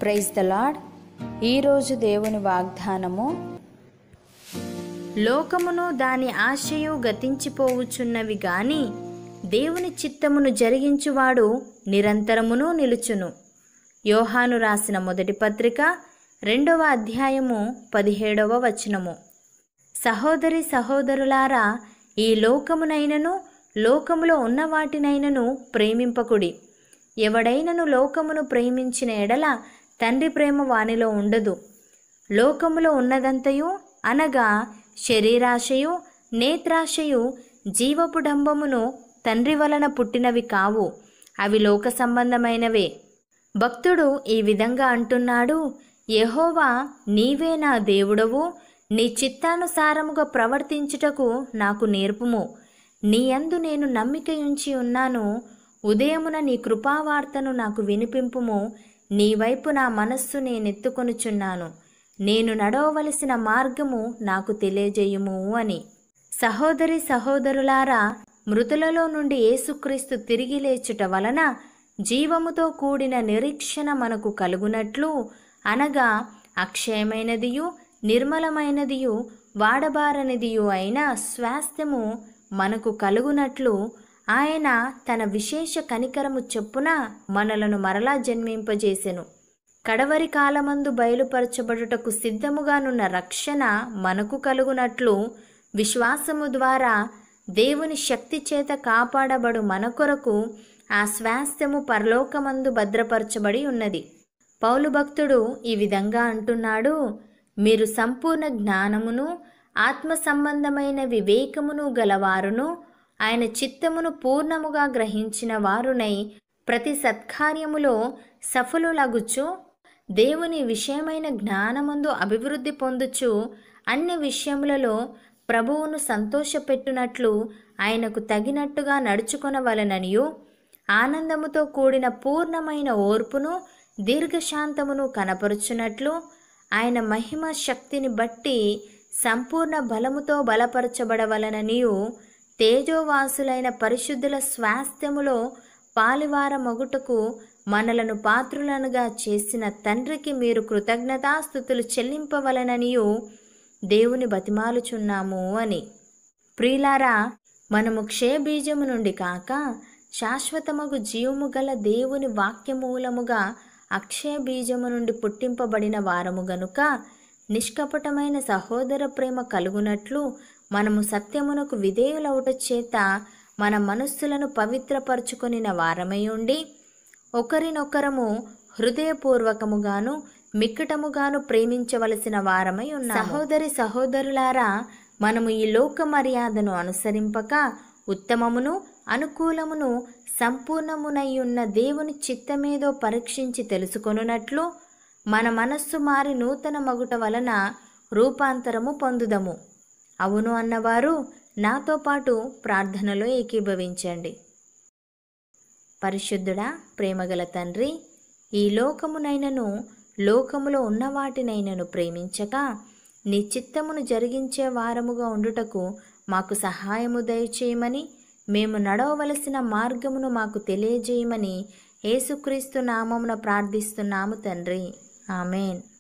Praise the lord. ఈరోజు దేవుని వాగ్దానము, లోకమును దాని ఆశయు గతించిపోవుచున్నవి గాని దేవుని చిత్తమును జరిగించువాడు నిరంతరమును నిలుచును. యోహాను రాసిన మొదటి పత్రిక 2వ అధ్యాయము 17వ వచనము. సహోదరి సహోదరులారా, ఈ లోకమునైనను లోకములో ఉన్న వాటినైనను ప్రేమింపకుడి. ఎవడైనను లోకమును ప్రేమించిన ఎడల తండ్రి ప్రేమ వానిలో ఉండదు. లోకములో ఉన్నదంతయు అనగా శరీరాశయు నేత్రాశయు జీవపు డంబమును తండ్రి వలన పుట్టినవి కావు, అవి లోక సంబంధమైనవే. భక్తుడు ఈ విధంగా అంటున్నాడు, యెహోవా నీవే నా దేవుడవు, నీ చిత్తానుసారముగా ప్రవర్తించుటకు నాకు నేర్పుము. నీ యందు నేను నమ్మికయుంచి ఉన్నాను. ఉదయమున నీ కృపావార్తను నాకు వినిపింపుము. నీ వైపు నా మనస్సు నేనెత్తుకొనుచున్నాను. నేను నడవవలసిన మార్గము నాకు తెలియజేయుము అని. సహోదరి సహోదరులారా, మృతులలో నుండి యేసుక్రీస్తు తిరిగి లేచుట వలన జీవముతో కూడిన నిరీక్షణ మనకు కలుగునట్లు, అనగా అక్షయమైనదియు నిర్మలమైనదియు వాడబారనిదియు అయిన స్వాస్థ్యము మనకు కలుగునట్లు ఆయన తన విశేష కనికరము చొప్పున మనలను మరలా జన్మింపజేసెను. కడవరి కాలమందు బయలుపరచబడుటకు సిద్ధముగానున్న రక్షణ మనకు కలుగునట్లు విశ్వాసము ద్వారా దేవుని శక్తి చేత కాపాడబడు మన కొరకు ఆ స్వాస్థ్యము పరలోకమందు భద్రపరచబడి ఉన్నది. పౌలు భక్తుడు ఈ విధంగా అంటున్నాడు, మీరు సంపూర్ణ జ్ఞానమును ఆత్మ సంబంధమైన వివేకమును గలవారును ఆయన చిత్తమును పూర్ణముగా గ్రహించిన వారునై ప్రతి సత్కార్యములో సఫలులగుచు దేవుని విషయమైన జ్ఞానమందు అభివృద్ధి పొందుచు అన్ని విషయములలో ప్రభువును సంతోషపెట్టునట్లు ఆయనకు తగినట్టుగా నడుచుకొనవలెననియు, ఆనందముతో కూడిన పూర్ణమైన ఓర్పును దీర్ఘశాంతమును కనపరుచునట్లు ఆయన మహిమ శక్తిని బట్టి సంపూర్ణ బలముతో బలపరచబడవలననియు, తేజోవాసులైన పరిశుద్ధుల స్వాస్థ్యములో పాలివారమగుటకు మనలను పాత్రులనుగా చేసిన తండ్రికి మీరు కృతజ్ఞతాస్తుతులు చెల్లింపవలననియు దేవుని బతిమాలుచున్నాము అని. ప్రియులారా, మనము క్షయబీజము నుండి కాక శాశ్వతమగు జీవము గల దేవుని వాక్యమూలముగా అక్షయ బీజము నుండి పుట్టింపబడిన వారము గనుక నిష్కపటమైన సహోదర ప్రేమ కలుగునట్లు మనము సత్యమునకు విధేయులవుట చేత మన మనస్సులను పవిత్రపరచుకొనిన వారమై ఉండి ఒకరినొకరము హృదయపూర్వకముగాను మిక్కటముగాను ప్రేమించవలసిన వారమై ఉన్నాము. సహోదరి సహోదరులారా, మనము ఈ లోక మర్యాదను అనుసరింపక ఉత్తమమును అనుకూలమును సంపూర్ణమునయ్యున్న దేవుని చిత్తమేదో పరీక్షించి తెలుసుకొనున్నట్లు మన మనస్సు మారి నూతన మగుట వలన రూపాంతరము పొందుదము. అవును అన్నవారు నాతో పాటు ప్రార్థనలో ఏకీభవించండి. పరిశుద్ధుడా, ప్రేమగల తండ్రి, ఈ లోకమునైనను లోకములో ఉన్న వాటినైనను ప్రేమించక నీ చిత్తమును జరిగించే వారముగా ఉండుటకు మాకు సహాయము దయచేయమని, మేము నడవవలసిన మార్గమును మాకు తెలియజేయమని యేసుక్రీస్తు నామమున ప్రార్థిస్తున్నాము తండ్రి. ఆమెన్.